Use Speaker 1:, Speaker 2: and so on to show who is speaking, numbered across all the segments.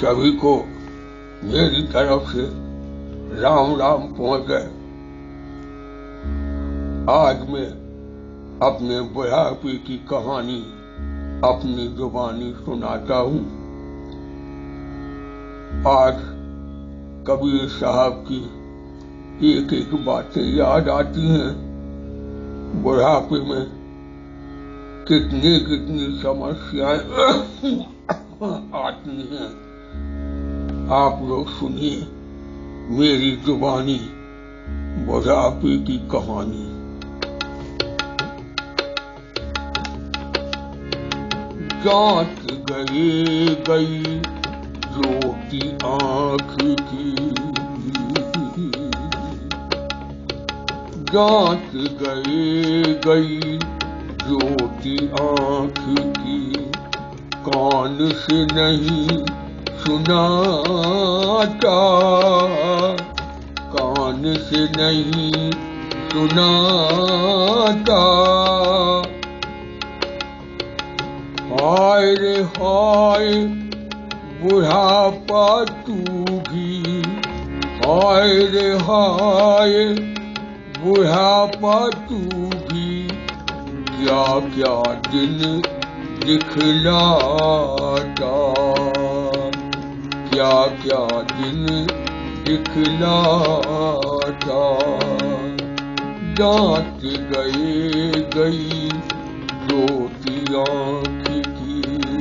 Speaker 1: सभी को मेरी तरफ से राम राम पहुंच गए। आज मैं अपने बुढ़ापे की कहानी अपनी जुबानी सुनाता हूँ। आज कबीर साहब की एक एक बातें याद आती हैं। बुढ़ापे में कितनी कितनी समस्याएं आती हैं। आप लोग सुनिए मेरी जुबानी बुढ़ापे की कहानी। जांच गई ज्योति आँख की, जांच गई ज्योति आँख की, कान से नहीं सुनाता, कान से नहीं सुनाता। हाय रे हाय बुढ़ापा तू भी, हाय रे हाय बुढ़ापा तू भी, क्या क्या दिन दिखलाता, क्या क्या दिन दिखलाता। जांच गई ज्योति आँख की।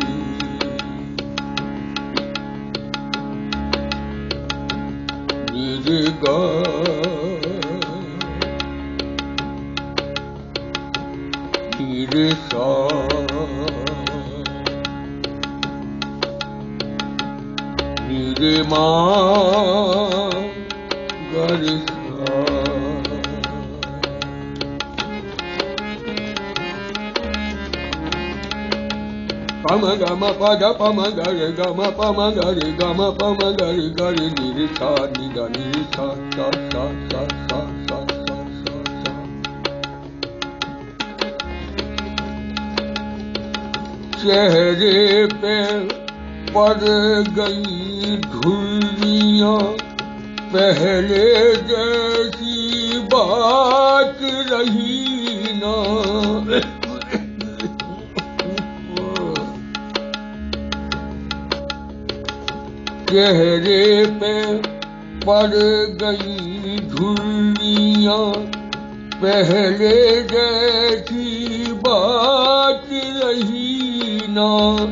Speaker 1: नीरे गा नीरे सा, नीरे माँ गरे सा। पम गम पद पम गरे गम पम गरे गम पम गरे गरे नीरे सा निदा नीरे सा सा सा सा सा सा सा सा। चेहरे पे पड़ गई धुलियाँ, पहले जैसी बात रही ना। चेहरे पे पड़ गई धुलियाँ, पहले जैसी बात रही ना।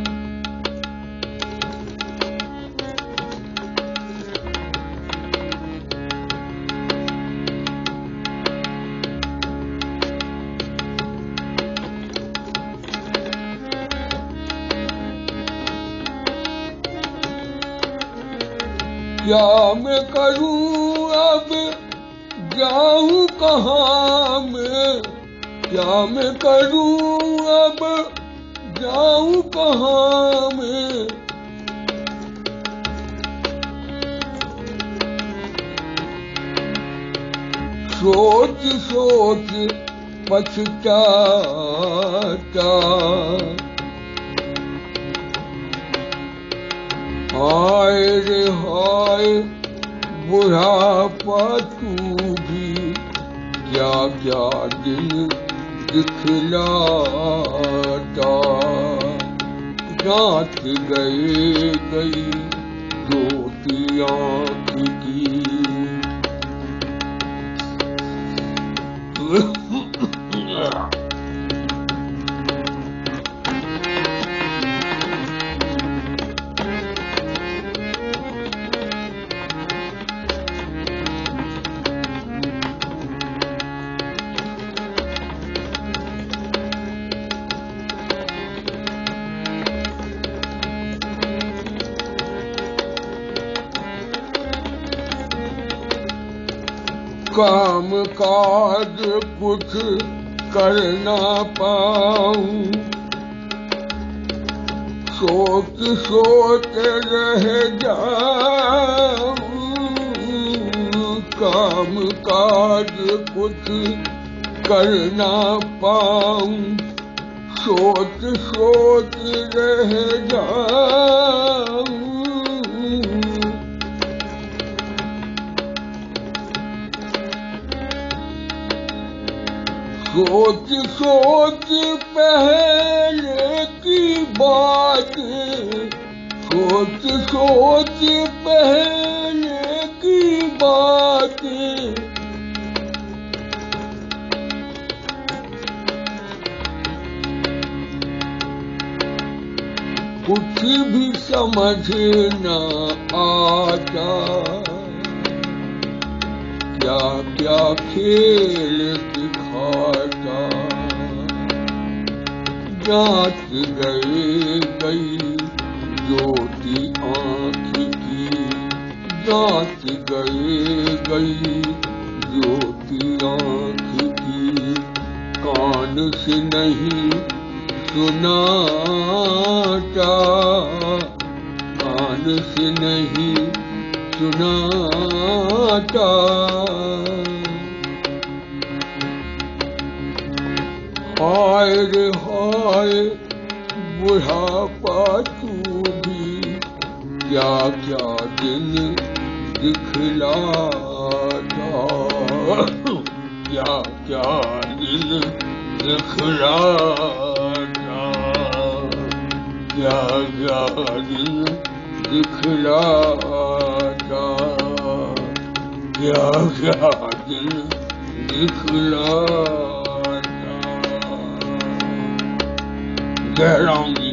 Speaker 1: क्या मैं करूं अब जाऊं कहाँ मैं, क्या मैं करूं अब जाऊं कहाँ मैं। सोच सोच पछताता, हाय रे हाय बुढ़ापा तू भी, क्या क्या दिन दिखलाता। जांच गई ज्योति आँख की। काम काज कुछ कर ना पाऊं, सोच सोच रह जाऊं। काम काज कुछ कर ना पाऊं, सोच सोच रह जाऊं। सोच सोच पहले की बात, सोच सोच पहले की बात, कुछ भी समझ न आता, क्या क्या खेल दिखाता। जांच गई ज्योति आँख की, जांच गई ज्योति आँख की, कान से नहीं सुनाता, कान से नहीं सुनाता। हाय रे हाय बुढ़ापा तू भी, क्या क्या दिन दिखलाता, क्या क्या दिन दिखलाता, क्या क्या दिन दिखलाता, क्या क्या दिन दिखलाता। जय राम जी।